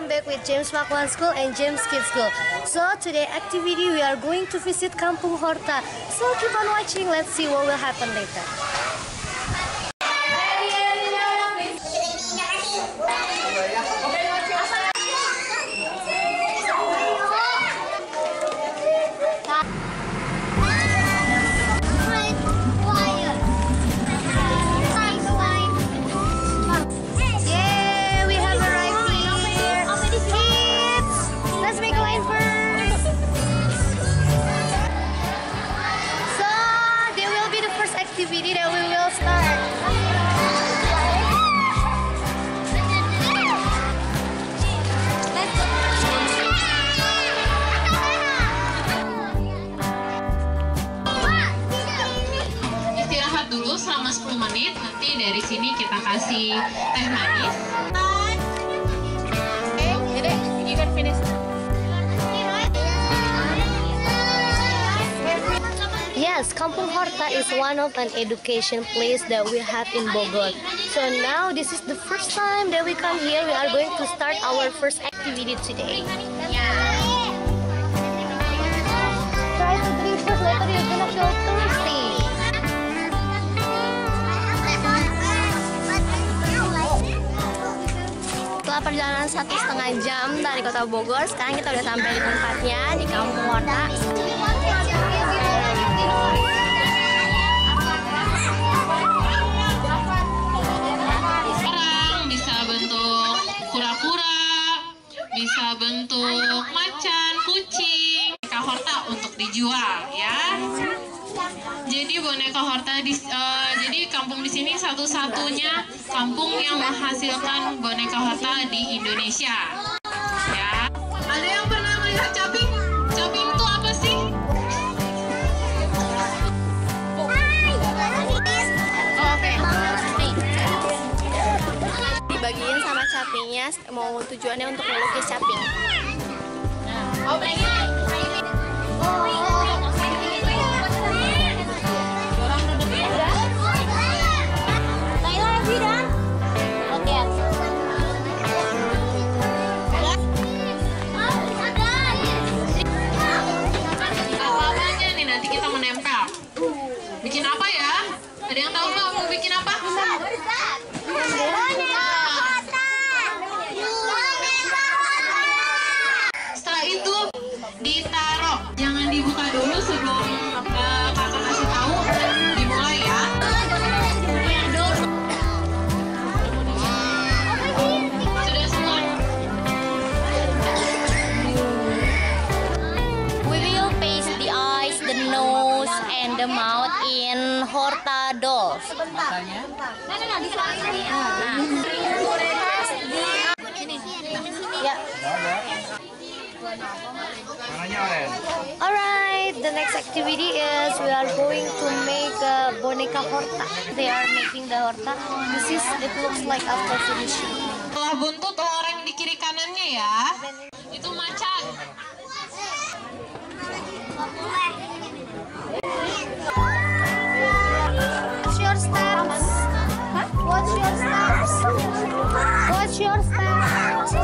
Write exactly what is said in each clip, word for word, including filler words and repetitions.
welcome back with James Makwan School and James Kids School. So today activity we are going to visit Kampung Horta. So keep on watching, let's see what will happen later. Activity that we will start. Istirahat dulu selama sepuluh menit. Nanti dari sini kita kasih teh manis. Okay, Dede, you can finish. Yes, Kampung Horta is one of an education place that we have in Bogor. So now this is the first time that we come here. We are going to start our first activity today. Yeah. Try to drink first, later you're gonna feel thirsty. Setelah perjalanan satu setengah jam dari kota Bogor, sekarang kita udah sampai di tempatnya di Kampung Horta. Bisa bentuk macan, kucing, boneka Horta untuk dijual ya. Jadi boneka Horta di, uh, jadi kampung di sini satu-satunya kampung yang menghasilkan boneka Horta di Indonesia. Ya. Ada yang pernah melihat caping? Caping itu apa sih? Dibagiin sama capingnya, mau tujuannya untuk melukis caping. Oh, Apa aja nih nanti kita menempel? Bikin apa ya? Ada yang tahu nggak mau bikin apa? Ditaruh, jangan dibuka dulu sebelum uh, kakak kasih tahu. Dimulai ya. Sudah semua. We will paste the eyes, the nose, and the mouth in Horta dolls. Ya. Alright, the next activity is we are going to make a boneka Horta. They are making the Horta. This is, it looks like after finishing. Setelah buntut orang di kiri kanannya ya. Itu macan. What's your steps? What's your steps? What's your steps?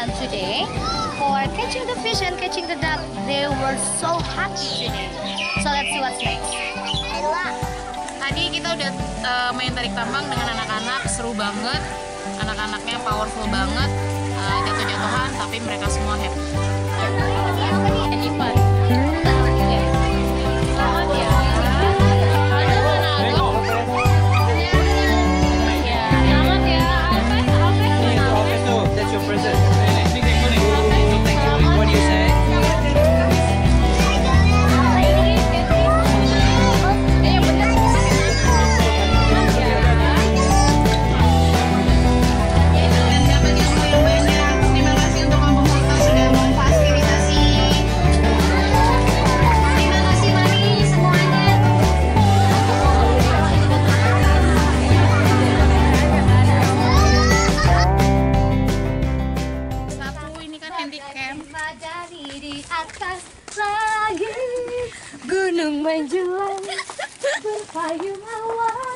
Macan today for catching the fish and catching the duck. They were so happy today. So let's see what's next. Tadi kita udah uh, main tarik tambang dengan anak-anak, seru banget. Anak-anaknya powerful banget, uh, jatuh-jatuhan, tapi mereka semua happy. Lipat. Gunung menjulang berpayung awan.